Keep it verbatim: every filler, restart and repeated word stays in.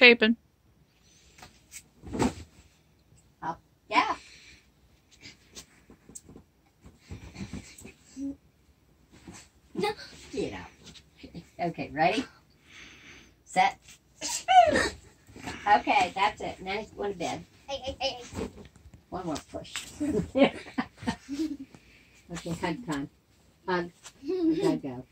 taping. Oh, yeah. Get out. Okay, ready? Set. Okay, that's it. Now he's going to bed. Hey, hey, hey, hey. One more push. Okay, hug time. Hug. We gotta go.